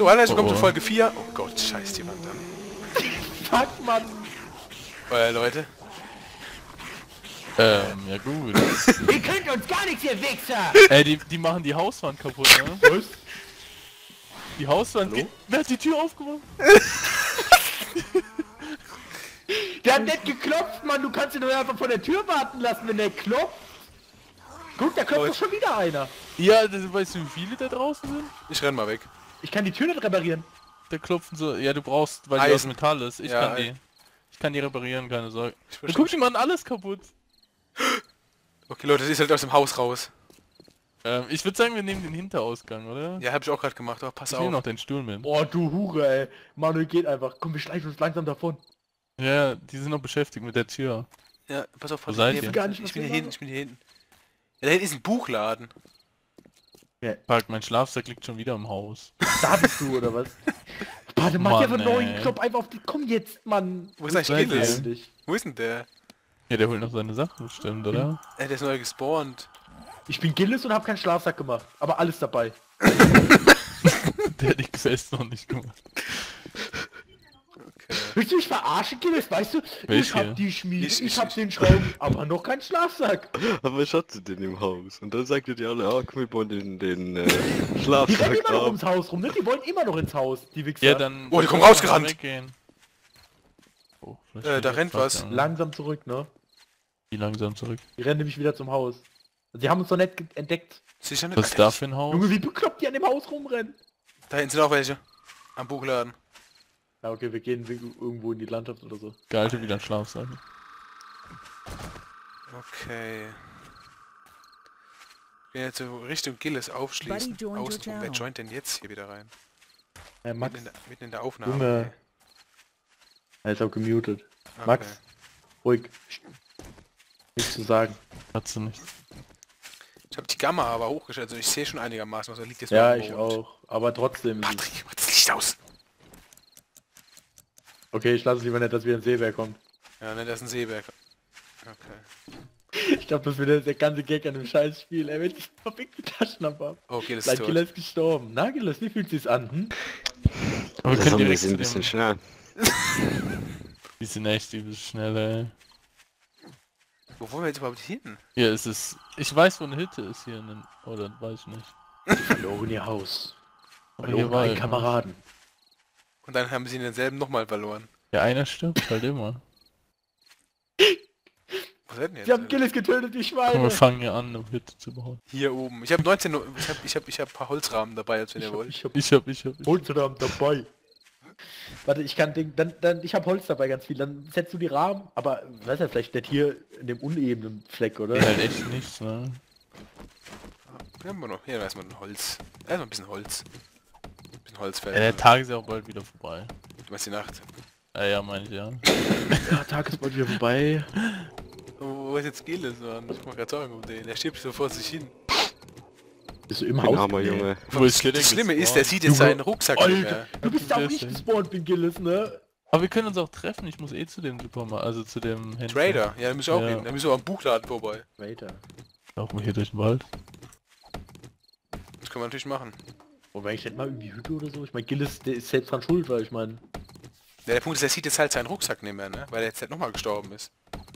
So, herzlich willkommen zu Folge 4. Oh Gott, scheiß die Wand an. Fuck, Mann. Leute. Ja gut. Ihr könnt uns gar nichts, ihr Wichser! Die machen die Hauswand kaputt, ne? Was? Die Hauswand geht... Wer hat die Tür aufgemacht? Der hat nicht geklopft, Mann. Du kannst ihn doch einfach vor der Tür warten lassen, wenn der klopft. Guck, da klopft doch schon wieder einer. Ja, weißt du, wie viele da draußen sind? Ich renn mal weg. Ich kann die Tür nicht reparieren. Da klopfen so... Ja, du brauchst, weil die aus Eisen. Metall ist. Ich Ja, kann die reparieren, keine Sorge. Ich Und guck, die machen alles kaputt. Okay, Leute, sie ist halt aus dem Haus raus. Ich würde sagen, wir nehmen den Hinterausgang, oder? Ja, hab ich auch gerade gemacht, aber pass Ich nehme auf. noch den Stuhl mit. Oh, du Hure, ey. Manuel geht einfach. Komm, wir schleichen uns langsam davon. Ja, die sind noch beschäftigt mit der Tür. Ja, pass auf, Wo seid ihr? ich Gar nicht, was ich bin wir hier hinten, machen. ich bin hier hinten. Ja, da hinten ist ein Buchladen. Fuck, mein Schlafsack liegt schon wieder im Haus. Da bist du, oder was? Warte, mach Mann, ja von neuen ey. Knopf einfach auf die... Komm jetzt, Mann. Wo ist eigentlich seid ihr? Gilles? Endlich. Wo ist denn der? Ja, der holt noch seine Sachen bestimmt, oder? Der ist neu gespawnt. Ich bin Gilles und hab keinen Schlafsack gemacht. Aber alles dabei. Der hat die Quest noch nicht gemacht. Okay. Willst du mich verarschen, Gilles? Weißt du, ich Welche? hab die Schmiede, Ich- ich hab den Schrauben, aber noch keinen Schlafsack. Aber was hat sie denn im Haus? Und dann sagt ihr die alle, ah, komm, wir bauen den Die rennen Schlafsack immer noch ab. ums Haus rum, ne? Die wollen immer noch ins Haus, die Wichser. Ja, dann... Oh, die kommen rausgerannt. Weggehen. Oh, vielleicht Da steht rennt was. an. Langsam zurück, ne? Wie langsam zurück? Die rennen nämlich wieder zum Haus. Sie haben uns doch nicht entdeckt. Sicher nicht? Was ist da für ein Haus? Junge, wie bekloppt die an dem Haus rumrennen. Da hinten sind auch welche. Am Buchladen. Ja, okay, wir gehen irgendwo in die Landschaft oder so. Geil, schon wieder ein Schlafsack. Okay. Ich bin jetzt so Richtung Gilles aufschließen. Buddy joined your Außenrum. Wer channel. joint denn jetzt hier wieder rein? Max, Mitten in der Aufnahme. Junge. Er ist auch gemutet. Okay. Max, ruhig. Nichts zu sagen. Hat sie nicht. Ich habe die Gamma aber hochgestellt, also ich sehe schon einigermaßen, was da liegt jetzt Ja, noch im ich Mond. auch. Aber trotzdem. Patrick, mach das Licht aus! Okay, ich lasse es lieber nicht, dass wieder ein Seebär kommt. Ja, ne, das ist ein Seeberg. Okay. Ich glaube, das wird der ganze Gag an dem Scheißspiel. Er wird die verfickte Taschenlampe ab. Oh, Gilles ist Sein tot. Killer ist gestorben. Na, Gilles, wie fühlt sich's an? Hm? Aber wir Das können haben wir direkt sind zu ein bisschen dem... schnell. Die sind echt übelst schnell, ey. Wo wollen wir jetzt überhaupt hin? Ja, es ist... Ich weiß, wo eine Hütte ist hier in den... Oder weiß ich nicht. Verloren ihr Haus. Aber hier Verloren war einen irgendwas. Kameraden. Und dann haben sie denselben nochmal verloren. Ja, einer stirbt halt immer. Was hätten jetzt? Sie haben Gilles getötet, die Komm, Schweine. wir fangen hier an, eine Hütte zu bauen. Hier oben. Ich habe 19... Ich hab ein paar Holzrahmen dabei, als wenn ihr wollt. Ich hab Ich hab... Holzrahmen dabei. Warte, ich kann den, dann ich hab Holz dabei ganz viel. Dann setzt du die Rahmen, aber weiß ja vielleicht nicht hier in dem unebenen Fleck, oder? Nee, halt echt nichts, ne? Hier haben wir noch. Hier erstmal ein Holz. Erstmal ein bisschen Holz. Ein bisschen Holzfeld. Ja, der Tag ist ja auch bald wieder vorbei. Du meinst die Nacht. Ja, meine ich, ja. Ja, Tag ist bald wieder vorbei. Wo ist jetzt Gilles, Mann? Ich wollte gerade sagen, um den. Der stirbt so vor sich hin. Bist du im Bin Haus? Hammer, Nee. Junge. Wo ist der denn Das Schlimme ist, der gespawnt? sieht jetzt Junge, seinen Rucksack nicht Alter, mehr. du bist Ja, auch wer nicht ist denn? gespawnt, bin Gilles, ne? Aber wir können uns auch treffen, ich muss eh zu dem Supermarkt, also zu dem Händler. Trader. Ja, da müssen wir auch Ja. hin. Da müssen wir am Buchladen vorbei. Weiter. Laufen wir hier durch den Wald. Das können wir natürlich machen. Wobei ich nicht mal irgendwie Hütte oder so. Ich meine, Gilles, der ist selbst dran schuld, weil ich meine... Ja, der Punkt ist, er sieht jetzt halt seinen Rucksack nicht mehr, ne? Weil er jetzt halt nochmal gestorben ist.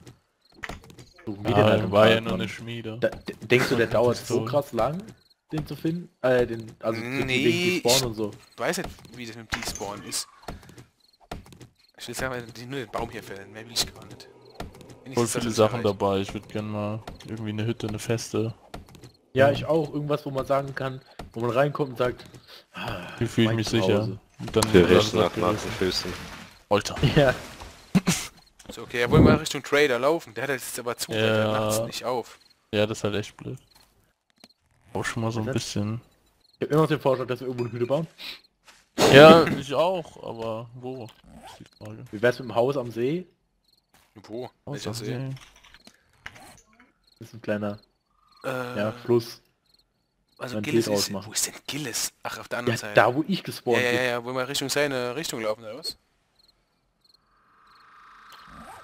So, wie den halt im War ja Park, nur Mann. eine Schmiede. Denkst du, der dauert so tot. krass lang, den zu finden? Also Nee, wegen Despawn und so. Ich weiß nicht, wie das mit dem Despawn ist. Ich will sagen, nur den Baum hier fällen. Mehr will ich gar nicht. Voll Wenigstens viele das ist Sachen erreicht. dabei, ich würde gerne mal irgendwie eine Hütte, eine feste. Ja, ich auch. Irgendwas, wo man sagen kann, wo man reinkommt und sagt, Hier fühle ich mein mich Zuhause. sicher. Und dann Der wird Rest alles nach den abgerissen. Füßen. Alter. Ja, So, okay, er wollte mal Richtung Trader laufen. Der hat jetzt aber zu, Ja. der macht's nicht auf. Ja, das ist halt echt blöd. Auch schon mal so ein Was bisschen. ich habe immer noch den Vorschlag, dass wir irgendwo eine Hütte bauen. Ja, ich auch, aber wo? Ist die Frage. Wie wär's mit dem Haus am See? Wo? Welcher Außer See? See. Das ist ein kleiner Ja, Fluss. also ein Gilles See draus ist... machen. Wo ist denn Gilles? Ach, auf der Ja, anderen Seite. da wo ich gespawnt Ja, bin. ja, ja, wollen wir Richtung seine Richtung laufen, oder was?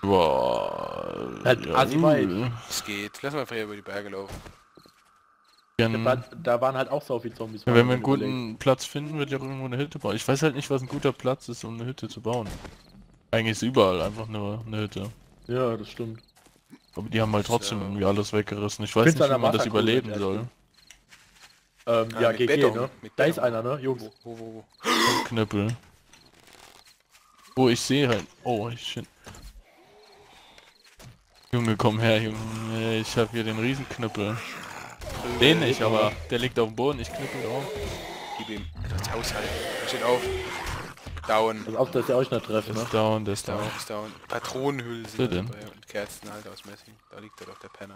Boah. Halt assi weit. Es geht. Lass mal einfach hier über die Berge laufen. Da waren halt auch so viele Zombies. Wenn wir einen guten Platz finden, wird ja auch irgendwo eine Hütte bauen. Ich weiß halt nicht, was ein guter Platz ist, um eine Hütte zu bauen. Eigentlich ist überall einfach nur eine Hütte. Ja, das stimmt. Aber die haben halt trotzdem So. irgendwie alles weggerissen. Ich weiß Find's nicht, an wie man der das Wasserkugel, überleben ja, soll. Ja, mit GG, Beton, ne? mit Da ist Beton. einer, ne? Jungs. Wo? Und Knüppel. Oh, ich sehe halt. Oh, shit. Junge, komm her, Junge. Ich habe hier den Riesenknüppel. Den nicht, aber der liegt auf dem Boden. Ich knüppel drauf. Gib ihm. Das Haus halt. Da steht auf. Down. Pass auf, dass ihr euch nicht treffen, Der ne? ist down, der ist Down, down. ist down. Patronenhülsen Wo denn? dabei und Kerzen halt aus Messing. Da liegt er doch, der Penner.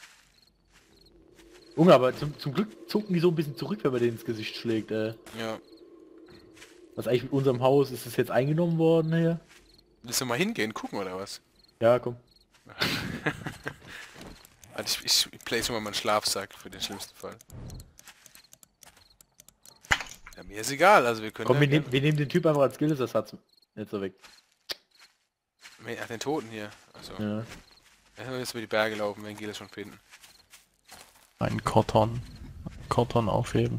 Junge, aber zum Glück zucken die so ein bisschen zurück, wenn man denen ins Gesicht schlägt, Ja. Was eigentlich mit unserem Haus, ist es jetzt eingenommen worden hier? Willst du mal hingehen, gucken oder was? Ja, komm. Also ich place mal meinen Schlafsack für den schlimmsten Fall. Ja, mir ist egal, also wir können... Komm, ja wir nehmen den Typ einfach als Skills-Ersatz. Jetzt so weg. Ach, den Toten hier. Achso. Ja. Erstmal jetzt über die Berge laufen, wenn Gila schon finden. Ein Cotton. Cotton aufheben.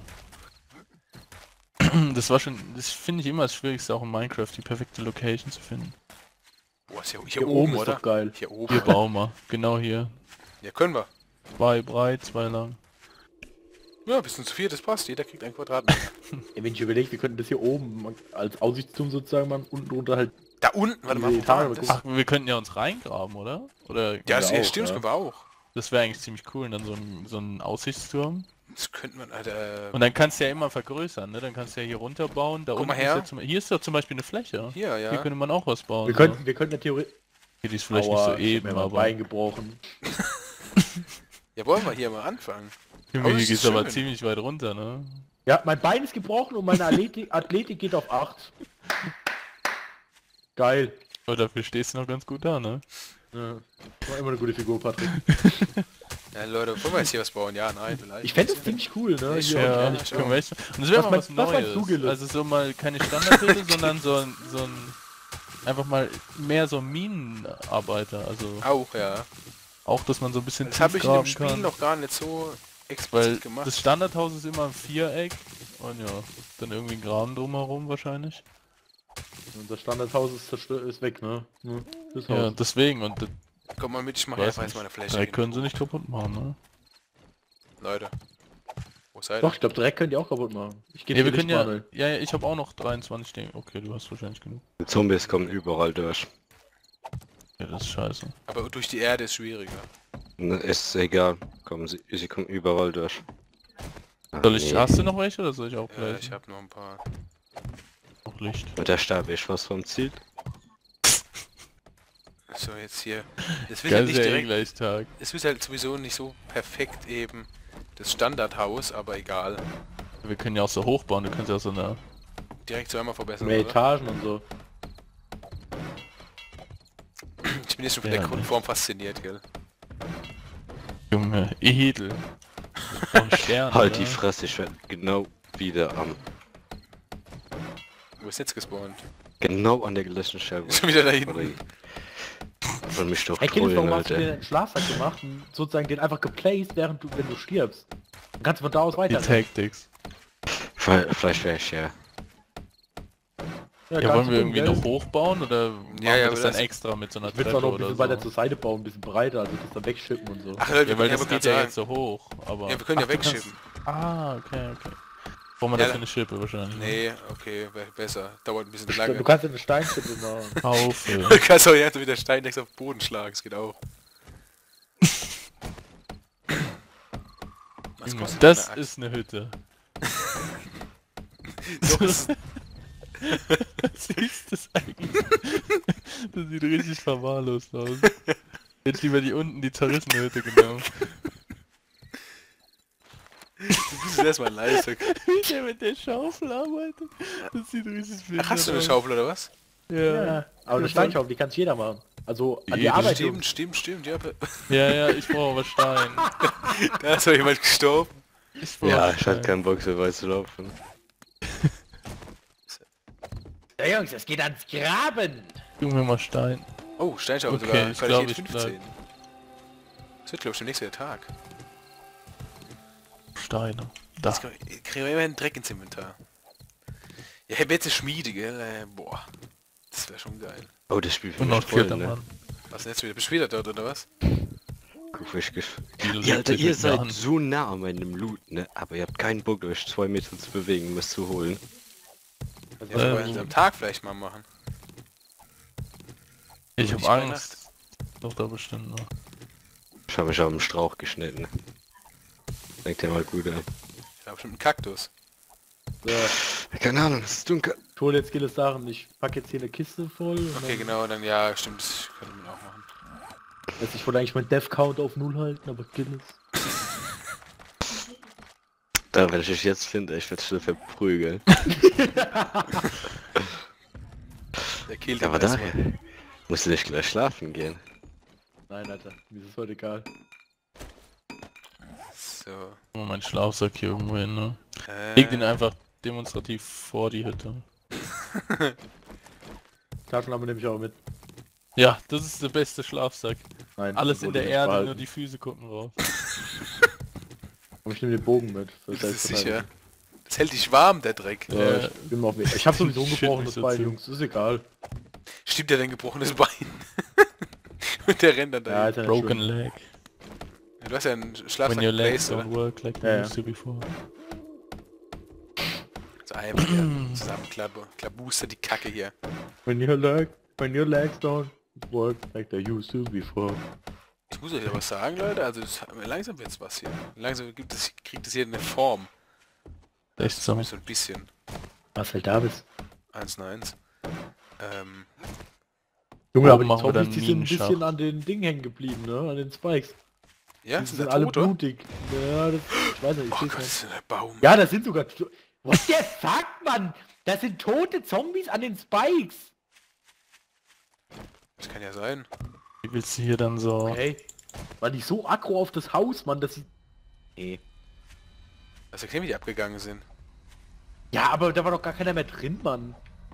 Das war schon, das finde ich immer das Schwierigste auch in Minecraft, die perfekte Location zu finden. Boah, ist hier Hier oben, ist oder? doch geil. Hier oben, Hier oder? bauen wir. Genau hier. Ja, können wir. 2 breit, 2 lang. Ja, bis zu 4, das passt. Jeder kriegt einen Quadratmeter. Ja, wenn ich überlege, wir könnten das hier oben als Aussichtsturm sozusagen mal unten drunter halt... Da unten, warte mal, Die wo war Etage, das? Ach, wir könnten ja uns reingraben, oder? Oder Ja, das auch, stimmt, das ja. können wir auch. das wäre eigentlich ziemlich cool, und dann so ein Aussichtsturm. Das könnte man, Alter. Und dann kannst du ja immer vergrößern, ne? Dann kannst du ja hier runterbauen. Da Guck unten mal her. ist ja hier ist doch zum Beispiel eine Fläche. Hier, ja. Hier könnte man auch was bauen. Wir so. könnten ja theoretisch... Hier, die ist vielleicht Aua, nicht so ich hab eben, mir mein aber... Bein gebrochen. Ja, wollen wir hier mal anfangen. Junge, Aber hier es geht's ist aber schön. ziemlich weit runter, ne? Ja, mein Bein ist gebrochen und meine Athletik geht auf 8. Geil. Aber dafür stehst du noch ganz gut da, ne? Ja. War immer eine gute Figur, Patrick. Ja, Leute, wollen wir jetzt hier was bauen? Ja, nein, vielleicht. Ich fände es ziemlich cool, ne? Ich Hier schon, und Ja, ehrlich. ich können wir echt... Und das wäre mal was was meinst du, Neues. Gilles? Also so mal keine Standardhütte, sondern so ein... Einfach mal mehr so Minenarbeiter, also Auch, ja. auch, dass man so ein bisschen Das habe ich in dem tiefgraben Spiel kann. noch gar nicht so Weil explizit gemacht. das Standardhaus ist immer ein Viereck und ja, dann irgendwie ein Graben drumherum wahrscheinlich. Unser Standardhaus ist weg, ne? Das Ja, Haus. deswegen und das Komm mal mit, ich mache weiß einfach jetzt nicht, meine Fläche. direkt hin. können sie nicht kaputt machen, ne? Leute. Wo seid ihr? Doch, ich glaube, direkt könnt ihr auch kaputt machen. Ich gebe Ja, dir wir können ja, Manuel. ja, ich habe auch noch 23 stehen. Okay, du hast wahrscheinlich genug. Die Zombies kommen überall durch. Ja, das ist scheiße. Aber durch die Erde ist schwieriger. Ne, ist egal. Kommen sie kommen überall durch. Soll ich, Nee. hast du noch welche oder soll ich auch Ich gleich? habe noch ein paar. Noch Licht. Und da sterbe ich was vom Ziel. So, jetzt hier. Es wird halt Ganz nicht ja eh direkt. gleich Tag. Es wird halt sowieso nicht so perfekt eben das Standardhaus, aber egal. Wir können ja auch so hochbauen, du kannst ja so eine... Direkt so einmal verbessern. Mehr Oder? Etagen und so. Ich bin jetzt schon von Ja, der ne. Grundform fasziniert, gell? Junge, edel. Von Stern, Halt oder? die Fresse, ich werde genau wieder am... Wo ist jetzt gespawnt? Genau an der gleichen Stelle. Schon wieder da hinten. Und mich doch Hey Kind, trollen, warum hast du dir Alter. einen Schlafsack gemacht und sozusagen den einfach geplaced, wenn du stirbst? Dann kannst du von da aus Die weiter. Tactics. Vielleicht wäre ich ja... Ja, kannst wollen du wir tun, irgendwie gell? noch hochbauen oder machen Ja, wir ja, das aber dann das- extra mit so einer Ich würde Treppe zwar noch ein oder bisschen so? weiter zur Seite bauen, ein bisschen breiter, also das dann wegschippen und so. Ach Leute, Ja, weil das wollte geht gerade ja sagen. jetzt so hoch, aber... Ja, wir können ja Ach, du kannst- wegschippen. Ah, okay, okay. Brauchen wir Ja, dafür eine Schippe wahrscheinlich. ne? Nee, okay, besser. Dauert ein bisschen Du lange. kannst ja eine Steinschippe machen. Haufe. Du kannst auch jetzt wieder Steindex auf den Boden schlagen, das geht auch. Was Junge, kostet das eine Axt? ist eine Hütte. Doch, es ist Siehst du das eigentlich? Das sieht richtig verwahrlost aus. Hätte ich lieber die unten, die zerrissene Hütte genommen. das ist erstmal leise. Wie der mit der Schaufel arbeitet. Das sieht richtig wild Ach, hast du eine aus. Schaufel oder was? Ja. Ja, aber eine Steinschaufel, die kann jeder machen. Also an die Eben, Arbeit. Stimmt, ja. Ja, ja, ich brauche aber Stein. Da ist doch jemand gestorben. Ich brauche Ja, ich Stein. hatte keinen Bock so weit zu laufen. Ja, Jungs, es geht ans Graben! Gib mir mal Stein. Oh, Steinschaufel Okay, sogar. ich glaub, Qualität ich bleib. 15. Das wird, glaube ich, der nächste Tag. Steine. Da. Jetzt kriegen wir immerhin Dreck ins Inventar. Ja, ich hab jetzt eine Schmiede, gell? Boah. Das wäre schon geil. Oh, das Spiel Und noch voll, vierter ne? Mann. Was denn jetzt wieder? Bist du wieder dort, oder was? Guck, wie ich Die Ja, Alter, lebt ihr mit seid Jahren. so nah an meinem Loot, ne? Aber ihr habt keinen Bock, euch 2 Meter zu bewegen, um es zu holen. Ja, das wollen wir am Tag vielleicht mal machen. Ich hab Nicht bei Angst. Doch da bestimmt noch. Ich habe mich auf den Strauch geschnitten. Denkt ihr mal gut an. Ich hab bestimmt einen Kaktus. So, Keine Ahnung, es ist dunkel. ich hole jetzt viele Sachen. Ich packe jetzt hier eine Kiste voll. Und Okay, genau, dann ja, stimmt, das könnte man auch machen. ich wollte eigentlich meinen Death-Count auf 0 halten, aber Guinness. Da, wenn ich dich jetzt finde, ich werde schon verprügeln. Der killt Ja, ihn aber erstmal. daher. Musst du nicht gleich schlafen gehen? Nein, Alter, mir ist es heute egal. So. Oh, mein Schlafsack hier irgendwo hin, ne? Leg den einfach demonstrativ vor die Hütte. Taschenlampe nehme ich auch mit. Ja, das ist der beste Schlafsack. Nein, Alles das in wollte der ich Erde, behalten. nur die Füße gucken raus. Aber ich nehme den Bogen mit. Das ist sicher. Das hält dich warm, der Dreck. Ja, ich bin auf Ich habe sowieso ein Shit, gebrochenes mich Bein, dazu. Jungs. Ist egal. Stimmt ja dein gebrochenes Bein. Und der rennt dann Ja, da. Alter, nicht Broken schlimm. leg. Du hast ja einen When Schlafsack your legs Place, don't oder? work like they Ja, ja. used to before. So einfach hier zusammen klabuster die Kacke hier. When your legs don't work like they used to before. Ich muss euch ja was sagen, Leute. Also langsam wird's was hier. Langsam kriegt es hier eine Form. Echt so. So ein bisschen. Marcel Davis. 1-1. Junge, aber Oben die machen wir dann Zombies, die sind ein Minenschacht. bisschen an den Dingen hängen geblieben, ne? An den Spikes. Ja, Die sind sind da alle tot, oder? blutig. Ja, das, ich weiß nicht, ich Oh seh's Gott, nicht. das ist ein Baum. Ja, das sind sogar... Was der sagt, Mann? Das sind tote Zombies an den Spikes. Das kann ja sein. Wie willst du hier dann so... Hey, war die so aggro auf das Haus, Mann, dass sie... Nee. Das erklärt, wie die abgegangen sind. Ja, aber da war doch gar keiner mehr drin, Mann.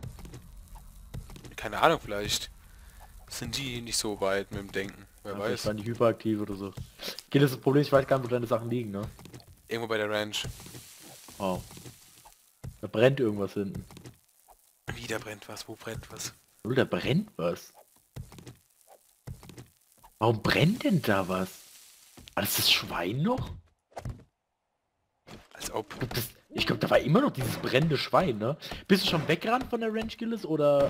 Keine Ahnung, vielleicht sind die nicht so weit mit dem Denken. Wer Ja, vielleicht weiß. waren die hyperaktiv oder so. Geht das Problem, ich weiß gar nicht, wo deine Sachen liegen, ne? Irgendwo bei der Ranch. Oh. Da brennt irgendwas hinten. Wieder brennt was. Wo brennt was? Oh, da brennt was. Warum brennt denn da was? War das das Schwein noch? Als ob. Ich glaube, da war immer noch dieses brennende Schwein, ne? Bist du schon weggerannt von der Ranch Gillis oder,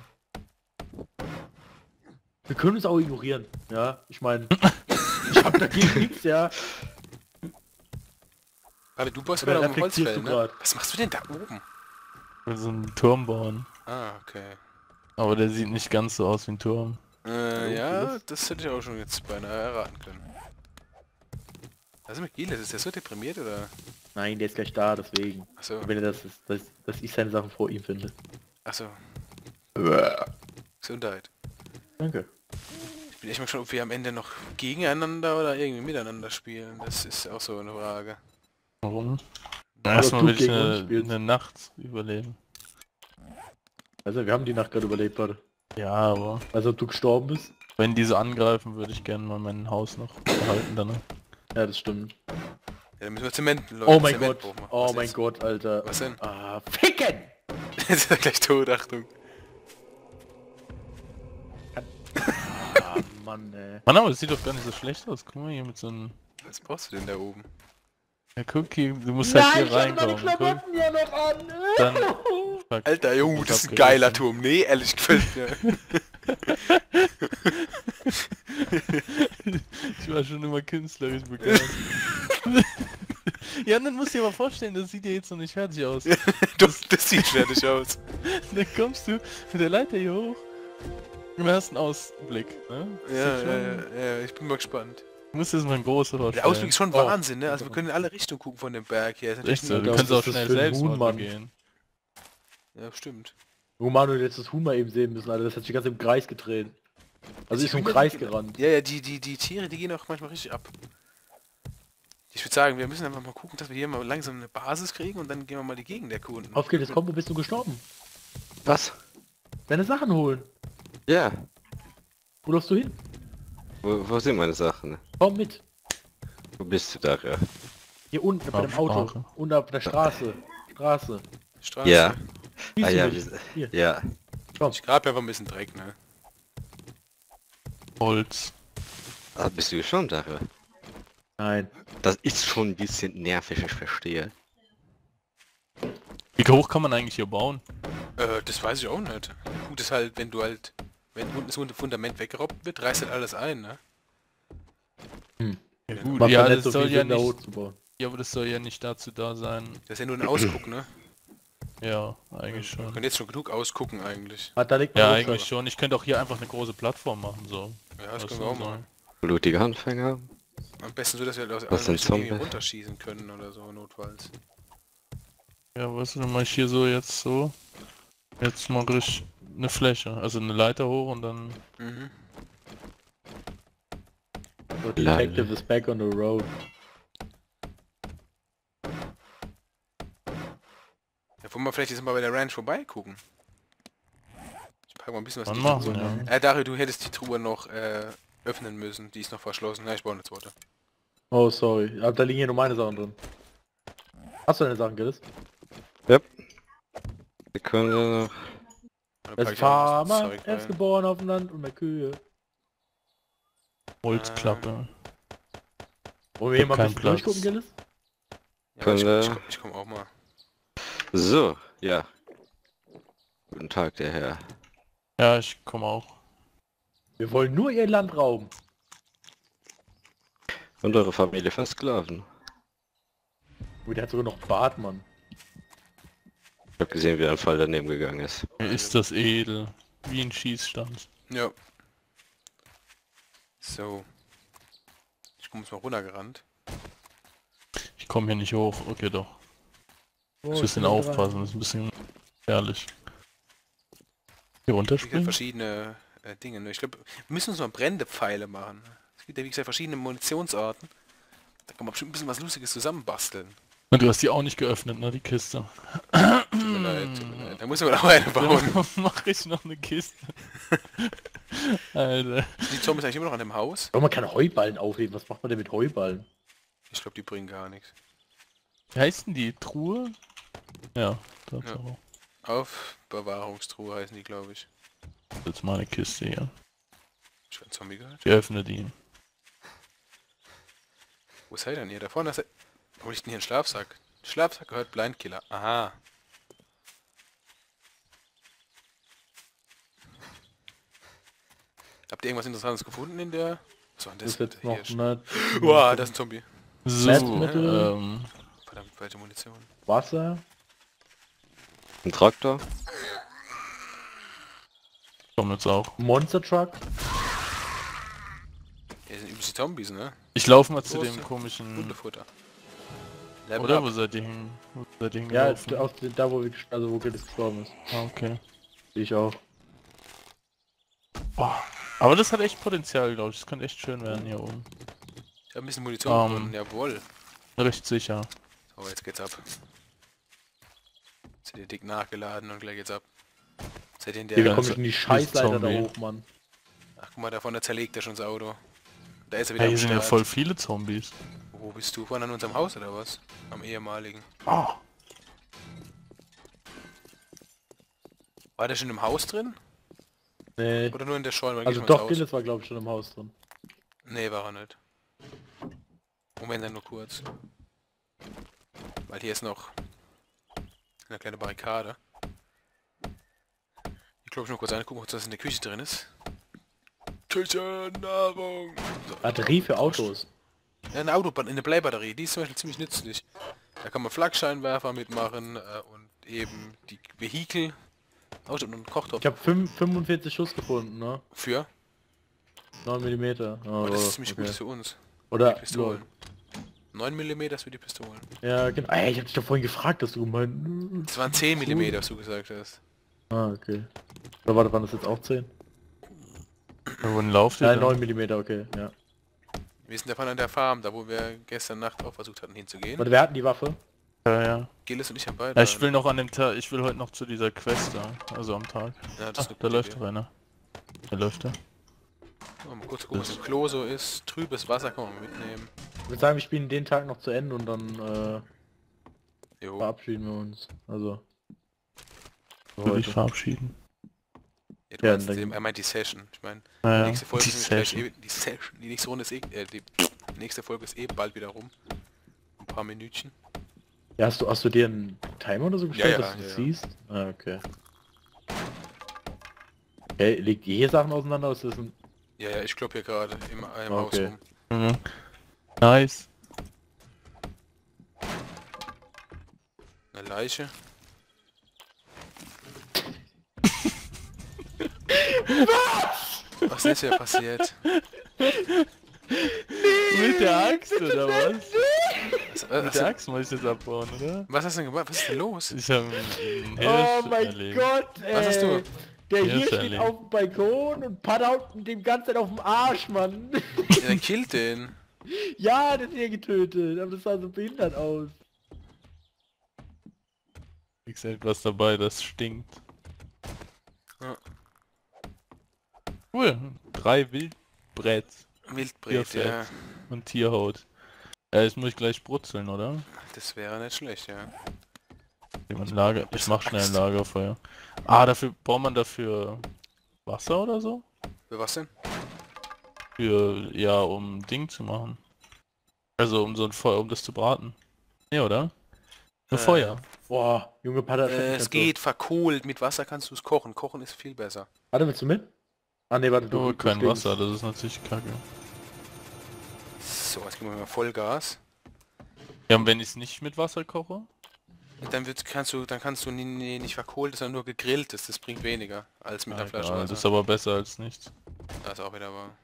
Wir können es auch ignorieren, ja? Ich meine, ich hab dagegen nichts, ja? Warte, du baust Oder gerade auf dem reflektierst Holzfällen, du ne? grad? Was machst du denn da oben? mit so einen Turm bauen. Ah, okay. Aber der sieht nicht ganz so aus wie ein Turm. Ja, das hätte ich auch schon jetzt beinahe erraten können. Was ist mit Giles? Ist der so deprimiert, oder? Nein, der ist gleich da, deswegen. Achso, Wenn er das ist, dass ich seine Sachen vor ihm finde. achso. Gesundheit. Danke. Ich bin echt mal gespannt, ob wir am Ende noch gegeneinander oder irgendwie miteinander spielen. Das ist auch so eine Frage. Warum? Aber Erstmal du will ich gegen uns spielst. eine Nacht überleben. Also, wir haben die Nacht gerade überlebt, warte. Ja, aber Also, ob du gestorben bist? wenn diese angreifen, würde ich gerne mal mein Haus noch behalten dann. Ja, das stimmt. Ja, dann müssen wir Zement, Leute. Oh mein Zement Gott. machen. Oh Was mein jetzt? Gott, Alter. Was denn? Ah, ficken! Jetzt ist er gleich tot, Achtung. Ah, Mann, ey. Mann, aber das sieht doch gar nicht so schlecht aus. Guck mal hier mit so einem... Was brauchst du denn da oben? Ja, guck hier, du musst halt hier reinkommen. Guck, ja noch an. dann... Fuck. Alter, Junge, Ich das ist hab ein geiler gerissen. Turm. Nee, ehrlich, gefällt mir. Ich war schon immer künstlerisch begeistert. Ja, dann musst du dir aber vorstellen, das sieht ja jetzt noch nicht fertig aus. Das sieht fertig aus. Dann kommst du mit der Leiter hier hoch und hast einen Ausblick. Ne? Das Ja, sieht schon- ja, ich bin mal gespannt. Du musst dir das mal ein großer vorstellen. Der Ausblick ist schon Oh. Wahnsinn, ne? Also wir können in alle Richtungen gucken von dem Berg hier. Ist natürlich Echt so, Ja, du was kannst ist auch das schnell für ein selbst Huhn, Mann? gehen. Ja, stimmt. Oh Mann, du hättest das Huhn mal eben sehen müssen, Alter. Das hat sich ganz im Kreis gedreht. Also ist so im Kreis gerannt. Ja, die Tiere, die gehen auch manchmal richtig ab. Ich würde sagen, wir müssen einfach mal gucken, dass wir hier mal langsam eine Basis kriegen und dann gehen wir mal die Gegend erkunden. Auf geht's, komm, wo bist du gestorben? Was? Deine Sachen holen. Ja. Wo läufst du hin? Wo sind meine Sachen? Komm mit. Wo bist du da, ja? Hier unten bei dem Auto. Absprache. Und auf der Straße. Straße. Straße. Ja. Siehst Ah du ja, mich? Hier. ja. Ich grab einfach ein bisschen Dreck, ne? Holz. Ah, bist du geschont dafür? Nein. Das ist schon ein bisschen nervig, ich verstehe. Wie hoch kann man eigentlich hier bauen? Das weiß ich auch nicht. Gut ist halt, wenn unten das Fundament weggerobbt wird, reißt halt alles ein, ne? Ja gut, Macht ja, halt das nicht so soll viel ja Sinn, da nicht... hochzubauen. Ja, aber das soll ja nicht dazu da sein. Das ist ja nur ein Ausguck, ne? Ja, eigentlich Wir schon. können jetzt schon genug ausgucken eigentlich. Ah, da liegt Ja, mein eigentlich Rucksack. schon. Ich könnte auch hier einfach eine große Plattform machen, so. Ja, das Was können wir auch soll mal. Blutige Handfänger. Am besten so, dass wir aus Was allen sind Richtungen irgendwie Zombies? runterschießen können oder so, notfalls. Ja, weißt du, dann mach ich hier so jetzt so. Jetzt mache ich eine Fläche, also eine Leiter hoch und dann... Mhm. So, Detective is back on the road. Ja, wollen wir vielleicht jetzt mal bei der Ranch vorbeigucken? Ich packe mal ein bisschen was Kann in die machen, Truhe. ja. Dario, du hättest die Truhe noch öffnen müssen. Die ist noch verschlossen. Na, ich brauche eine zweite. Oh, sorry. Aber da liegen hier nur meine Sachen drin. Hast du deine Sachen, Gilles? Yep. Sekunde. Dann Das pack ich auch ein bisschen Farmer, Zeug er ist rein. geboren auf dem Land und der Kühe. Holzklappe. Wollen wir hier hab mal ein keinen bisschen Platz. durchgucken, Gilles? Ja, ich komm auch mal. So, ja. Guten Tag, der Herr. Ja, ich komme auch. Wir wollen nur ihr Land rauben. Und eure Familie versklaven. Oh, der hat sogar noch Bart, Mann. Ich hab gesehen, wie ein Fall daneben gegangen ist. Mir ist das edel. Wie ein Schießstand. Ja. So. Ich komme jetzt mal runtergerannt. Ich komme hier nicht hoch. Okay, doch. Oh, Muss ein ich bisschen bin aufpassen, das ist ein bisschen gefährlich. Hier Es gibt runterspringen? verschiedene Dinge. Ne? Ich glaube, wir müssen uns mal brennende Pfeile machen. Es gibt ja wie gesagt verschiedene Munitionsorten. Da kann man bestimmt ein bisschen was Lustiges zusammenbasteln. Und du hast die auch nicht geöffnet, ne, die Kiste. Tut mir leid, tut mir leid. Da muss man auch eine bauen. Dann mach ich noch eine Kiste. Alter. Die Zombies eigentlich immer noch an dem Haus? Oh, man kann Heuballen aufheben. Was macht man denn mit Heuballen? Ich glaube, die bringen gar nichts. Wie heißt denn die? Truhe? Ja, das Ja. auch. Aufbewahrungstruhe heißen die, glaube ich. Jetzt mal eine Kiste hier. Ich hab einen Zombie gehört. Ich öffne die. Wo ist er denn hier? Da vorne ist er. Wo liegt denn hier ein Schlafsack? Schlafsack gehört Blindkiller. Aha. Habt ihr irgendwas Interessantes gefunden in der... Was war denn Das das? ist jetzt noch Hier. nicht Wow, das ist ein Zombie. So, Messmittel. Verdammt, falsche Munition. Wasser. Ein Traktor? komm jetzt auch. Monster Truck. Hier sind übrigens die Zombies, ne? Ich laufe mal zu Große dem komischen... Hundefutter. Level Oder? up. Wo seid ihr hin? Wo seid ihr Ja, hingelaufen? aus da wo wir also wo Gilles gestorben ist. Ah, okay. Ich auch. Boah. Aber das hat echt Potenzial, glaube ich. Das könnte echt schön werden hier oben. Ich habe ein bisschen Munition gefunden, jawohl. Recht sicher. So, jetzt geht's ab. Seid ihr dick nachgeladen und gleich geht's ab. Seid ihr in Hier der... komme ich in die Scheißleiter da Zombie. hoch, Mann. Ach, guck mal, da vorne zerlegt er schon das Auto. Da ist er Ja, wieder hier am sind ja Start. voll viele Zombies. Wo bist du? Vorne an unserem Haus oder was? Am ehemaligen. Ah. War der schon im Haus drin? Nee. Oder nur in der Scheune? Also doch, Gilles war glaube ich schon im Haus drin. Nee, war er nicht. Moment, dann nur kurz. Weil hier ist noch eine kleine Barrikade. Ich glaube, ich nur kurz angucken, ob das in der Küche drin ist. Küche, Nahrung! So, Batterie für Autos. ja, eine Autobatterie, eine Bleibatterie, die ist zum Beispiel ziemlich nützlich. Da kann man Flakscheinwerfer mitmachen und eben die Vehikel. Auto und Kochtopf. Ich habe 45 Schuss gefunden, ne? Für? 9 mm. Oh, das ist ziemlich gut für uns. Oder Pistolen. 9 mm für die Pistolen. Ja, genau. Ey, ich hab dich doch vorhin gefragt, dass du gemeint. Das waren 10 mm, was du gesagt hast. Ah, okay. Oder warte, waren das jetzt auch 10? Wohin lauft ihr Nein, denn? 9 mm, okay, ja. Wir sind davon an der Farm, da wo wir gestern Nacht auch versucht hatten hinzugehen. Warte, wer hatten die Waffe? Ja, ja. Gilles und ich haben beide. Ja, ich will noch an dem Tag, ich will heute noch zu dieser Quest da, also am Tag. Ja, das ist Ah, eine da gute läuft Idee. doch einer. Da läuft er. Mal kurz gucken, was im Klo so ist. Trübes Wasser kann man mitnehmen. Ich würde sagen, wir spielen den Tag noch zu Ende und dann Jo. verabschieden wir uns. Also. Würde ich heute. verabschieden. Ja, du Ja, meinst, dann- er meint die Session. Ich meine, Naja, die nächste Folge die ist nämlich Session. gleich die Session. Die nächste Runde ist die nächste Folge ist bald wieder rum. Ein paar Minütchen. Ja, hast du dir einen Timer oder so gestellt, Ja, dass du das ja. siehst? Ah, okay. Okay, legt ihr hier Sachen auseinander aus? Das ist ein... Ja, ich klopp hier gerade im Haus Okay. rum. Mhm. Nice. Eine Leiche. Was ist hier passiert? Mit der Axt oder was? Mit der Was, Axt muss ich das abbauen, oder? was hast du denn gemacht? Was ist denn los? Ich habe einen Hirsch Oh mein erlegt. Gott, ey. Was hast du? Der Hirsch hier steht erlegt. auf dem Balkon und paddelt dem ganze Zeit auf dem Arsch, Mann. Ja, dann killt den. Ja, das ist hier getötet, aber das sah so behindert aus. Ist etwas dabei, das stinkt. Ja. Cool. 3 Wildbrett Wildbret, Tierfett ja. und Tierhaut. Jetzt muss ich gleich brutzeln, oder? Das wäre nicht schlecht, ja. Ich mach schnell ein Lagerfeuer. Ah, dafür braucht man dafür Wasser oder so? Für was denn? Für, ja, um Ding zu machen. Also um so ein Feuer, um das zu braten. Ja, oder? Nur Feuer. Boah, Junge Paddel. Es geht verkohlt. Mit Wasser kannst du es kochen. Kochen ist viel besser. Warte, willst du mit? Ah ne, warte, Oh, du kein stinkst. Wasser, das ist natürlich kacke. So, jetzt geben wir mal Vollgas. Ja, und wenn ich es nicht mit Wasser koche? Dann kannst du nicht verkohlt, sondern nur gegrilltes. Das bringt weniger als mit der Flasche Egal, Wasser. das ist aber besser als nichts. Das ist auch wieder wahr.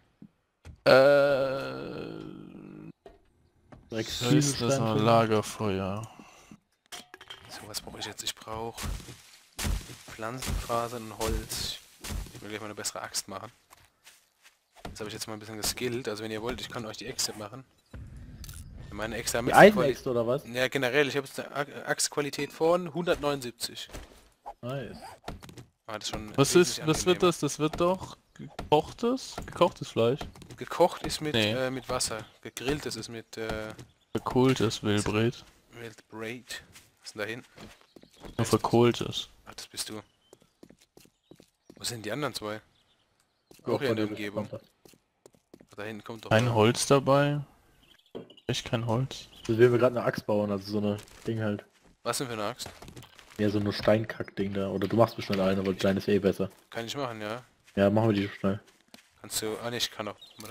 Direkt Was ist das noch? finden. Lagerfeuer. So, was brauche ich jetzt? Ich brauche Pflanzenfasern und Holz. Ich will gleich mal eine bessere Axt machen. Das habe ich jetzt mal ein bisschen geskillt. Also wenn ihr wollt, ich kann euch die Äxte machen. Meine Äxte haben Die jetzt eine Eisenäxte oder was? Ja, generell, ich habe jetzt eine Axtqualität von 179. Nice. Ah, das ist schon Was wesentlich wird angenehmer. das? Das wird doch gekochtes Fleisch. Gekocht ist Nee. mit Wasser. Gegrilltes ist mit Verkohltes Wildbret. Wildbret. Was ist denn da hinten? Nur verkohltes. Ach, das bist du. Wo sind die anderen zwei? Ja, Auch hier in der von Umgebung. Da hinten kommt doch... Kein Holz dabei. Echt kein Holz. Das will wir gerade eine Axt bauen, also so eine Ding halt. Was denn für eine Axt? Ja, so eine Steinkack-Ding da. Oder du machst bestimmt eine, aber klein ist eh besser. Kann ich machen, ja. Ja, machen wir die schnell. Kannst du... Ah ne, ich kann auch. Oder?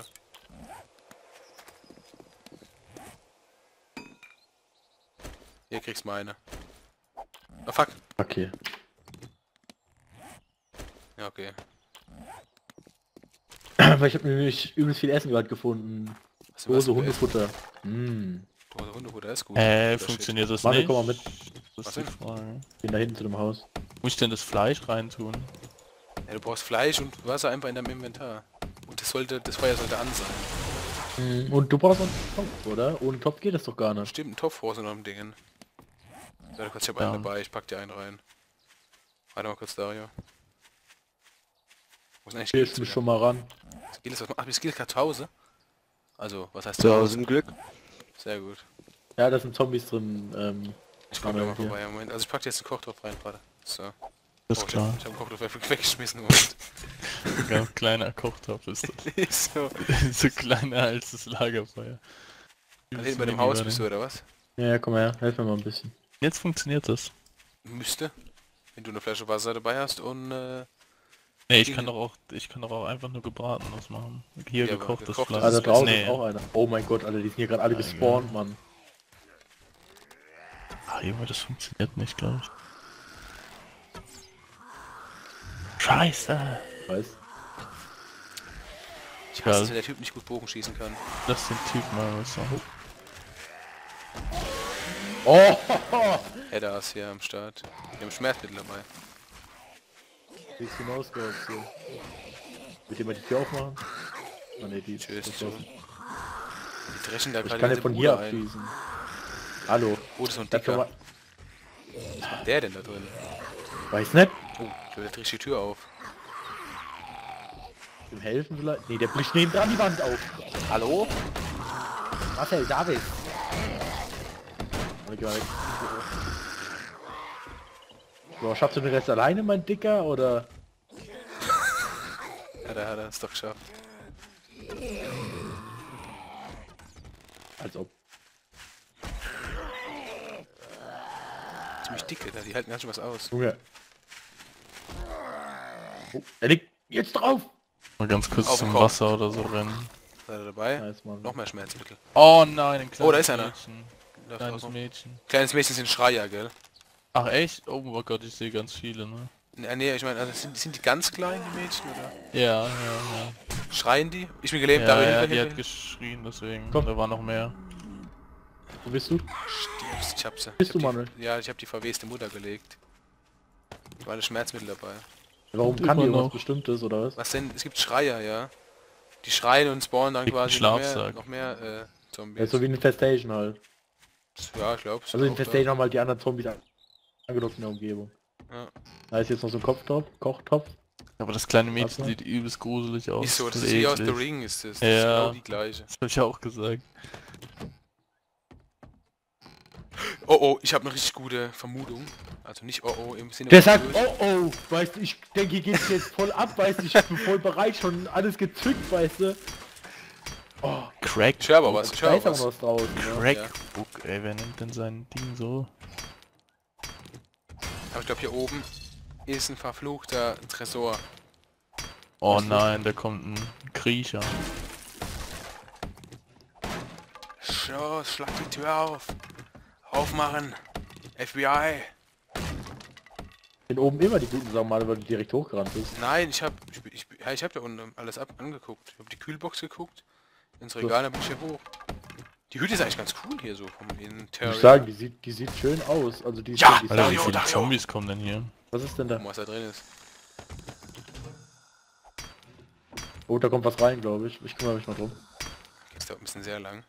Hier kriegst du mal eine. Ah fuck. Okay. Ja, okay. Weil ich habe nämlich übelst viel Essen gerade gefunden. Was was Dose für Essen? Hundefutter. Mm. Dose Hundefutter ist gut. Guter Funktioniert das Warte, nicht? komm mal mit. Das Was ist die denn? Frage. Bin da hinten zu dem Haus. Muss ich denn das Fleisch reintun? Shit. Ja, du brauchst Fleisch und Wasser einfach in deinem Inventar. Und das Feuer sollte an sein. Und du brauchst noch einen Topf, oder? Ohne Topf geht das doch gar nicht. Stimmt, ein Topf brauchst du noch im Dingen. Warte kurz, ich hab Ja. einen dabei, ich pack dir einen rein. Warte mal kurz, Dario. Wo ist denn eigentlich Hilfst Gilles mich wieder? schon mal ran. Gilles, was macht Gilles gerade zu Hause? Also, was heißt Zu Hause im Glück. Sehr gut. Ja, da sind Zombies drin. Ich komm Aber da mal hier. vorbei, Moment. Also ich pack dir jetzt einen Kochtopf rein gerade. So. Das ist Oh, klar. Ich hab einen Kochtopf weggeschmissen. Moment. Ein ganz kleiner Kochtopf ist das. So. So kleiner als das Lagerfeuer. Da hinten bei dem Haus bist du, oder was? Ja, ja, komm her, helf mir mal ein bisschen. Jetzt funktioniert das. Müsste. Wenn du eine Flasche Wasser dabei hast und Nee, ich kann doch auch einfach nur gebratenes machen. Hier Ja, aber gekochtes gekochtes Fleisch. Ah, da draußen Nee. ist auch einer. Oh mein Gott, Alter, die sind hier gerade alle Ja, gespawnt, Mann. Ah, Junge, das funktioniert nicht, glaube ich. Scheiße. Weißt? ich hasse Ja. es, wenn der Typ nicht gut Bogen schießen kann. Lass den Typ mal was sagen. Oh! Hedda ist hier am Start. Wir haben Schmerzmittel dabei. Wie ist hinausgehauen hier? Wird jemand die Tür aufmachen? Ah ne, die Tschüss, ist tschüss. offen. Die dreschen da Ich gerade kann ja ganze von Bude hier ein. abschießen. Hallo. Oh, das ist so ein Bleib doch Dicker. mal- Was macht der denn da drin? Weiß nicht. Oh, der dreht die Tür auf. Dem helfen vielleicht? Ne, der bricht neben dran die Wand auf. Hallo? Marcel, David. Egal. So, schaffst du den Rest alleine, mein Dicker, oder? Ja, da hat er es doch geschafft. Als ob. Ziemlich dicke da, die halten ganz schön was aus. Junge. Oh, er liegt jetzt drauf! Mal ganz kurz Auf den zum Kopf. Wasser oder so rennen. Ist er dabei? Nice, Mann. Noch mehr Schmerzmittel. Oh nein, ein kleines Oh, da ist einer. Mädchen. Da Kleines draußen. Mädchen. Kleines Mädchen sind Schreier, gell? Ach echt? Oh mein Gott, ich sehe ganz viele, ne? Nee, ich meine, also sind die ganz klein, die Mädchen, oder? Ja, ja, Schreien die? Ich bin ja. gelähmt, Ja, aber ja, Hilfe, die hat Hilfe. geschrien, deswegen. Komm. Da war noch mehr. Wo bist du? Stirbst, ich hab sie. Bist Ich hab du, die- Manuel? Ja, ich habe die verweste Mutter gelegt. War alle Schmerzmittel dabei. Warum Immer kann die irgendwas noch. Bestimmtes, oder was? Was denn? Es gibt Schreier, ja. Die schreien und spawnen dann Kriegt einen quasi noch Schlafsack. mehr Ja, Zombies. so wie in Infestation halt. Ja, ich glaube. Also in Infestation haben halt die anderen Zombies angelockt in der Umgebung. Ja. Da ist jetzt noch so ein Kochtopf. Aber das kleine Mädchen Warte. sieht übelst gruselig aus. Ist so, das Voll ist wie aus The eklig. Ring, ist das. Das Ja. ist genau die gleiche. Das hab ich auch gesagt. Oh oh, ich habe eine richtig gute Vermutung. Also nicht oh oh im Sinne Der von sagt, böse. oh, weißt du, ich denke, hier geht's jetzt voll ab, weißt du, ich bin voll bereit, schon alles gezückt, weißt du. Oh, Crack. Ich höre aber was, ich da höre ist aber was. noch was draußen. Ne? Crackbook, ey, wer nimmt denn sein Ding so? Aber ich glaube hier oben ist ein verfluchter Tresor. Oh nein, da kommt ein Kriecher. Los, schlag die Tür auf. Aufmachen. FBI. Sind oben immer die guten Sachen, mal, weil du direkt hochgerannt bist. Nein, ich hab da unten alles angeguckt. Ich habe die Kühlbox geguckt. Ins Regal, dann bin ich hier hoch. Die Hütte ist eigentlich ganz cool hier so vom Interior. Ich sagen, die sieht schön aus. Also die ist Ja, schön Alter, wie Dario, viele Dario. Zombies kommen denn hier? Was ist denn da? Was da drin ist. Oh, da kommt was rein, glaube ich. Ich kümmere mich mal drum. Geht's da ein bisschen sehr lang.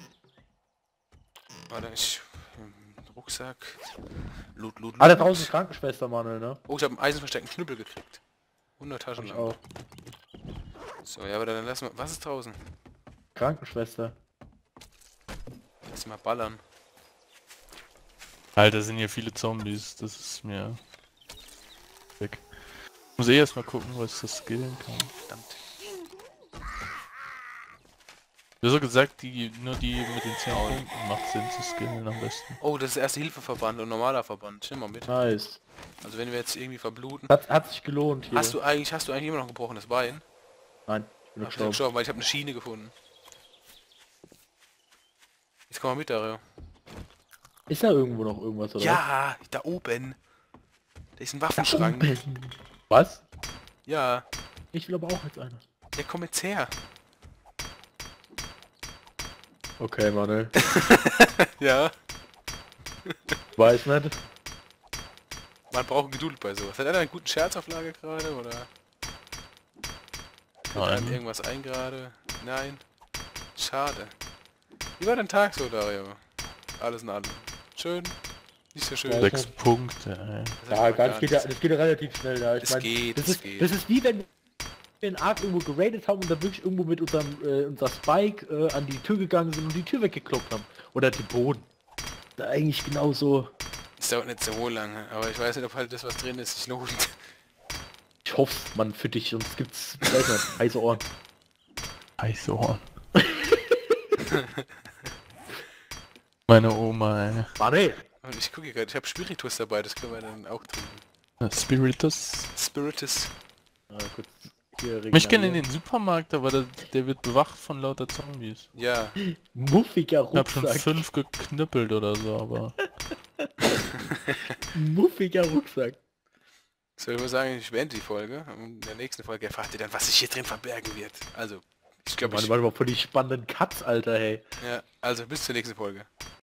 Warte, Rucksack. Loot. Ah, da draußen ist Krankenschwester, Manuel, ne? Oh, ich habe einen eisenversteckten Knüppel gekriegt. 100 Hab ich Taschen auch. So, ja, aber dann lassen wir... Was ist draußen? Krankenschwester. Lass mal ballern. Alter, sind hier viele Zombies, das ist mir weg. Ich muss erstmal gucken, was ich das skillen kann. Verdammt. Wie so gesagt, nur die mit den 10 Punkten macht Sinn zu skillen am besten. Oh, das ist Erste-Hilfe-Verband und normaler Verband. Nimm mal mit. Nice. Also wenn wir jetzt irgendwie verbluten... Hat sich gelohnt hier. Hast du eigentlich immer noch ein gebrochenes Bein? Nein, ich bin Ach, gestorben. gestorben, weil ich habe eine Schiene gefunden. Jetzt komm mal mit, Dario. Ist da irgendwo noch irgendwas, oder? Ja, da oben. Da ist ein Waffenschrank. Was? Ja, Ich will aber auch jetzt einer. der kommt jetzt her. Okay, Manuel. Ja. Weiß nicht. Man braucht Geduld bei sowas. Hat einer einen guten Scherz auf Lager gerade, oder? Fällt einem Nein. irgendwas ein gerade? Nein. Schade. Wie war dein Tag so, Dario? Alles in allem. Schön? Nicht so schön. Ja, 6 Punkte, ey. Das Ja, ist gar das geht nichts. ja, das geht ja relativ schnell, ja. Ich Es mein, geht, das es ist, geht. Das ist wie wenn wir in Ark irgendwo geradet haben und dann wirklich irgendwo mit unser Spike an die Tür gegangen sind und die Tür weggekloppt haben. Oder den Boden. Da eigentlich genauso. Es dauert nicht so lange, aber ich weiß nicht, ob halt das, was drin ist, sich lohnt. Ich hoffe, man, für dich, sonst gibt's, weiß nicht, heiße Ohren. Eichhorn. Meine Oma, ey. Manuel! Und ich gucke gerade, ich habe Spiritus dabei, das können wir dann auch trinken. Spiritus. Spiritus. Kurz hier Ich gerne in regenerieren. den Supermarkt, aber der wird bewacht von lauter Zombies. Ja. Muffiger Ich hab schon Rucksack. 5 geknüppelt oder so, aber... Muffiger Rucksack. So, ich würde sagen, ich beende die Folge. Und in der nächsten Folge erfahrt ihr dann, was sich hier drin verbergen wird. Also, ich glaube, Warte mal, voll die spannenden Cuts, Alter, hey. ja, also bis zur nächsten Folge.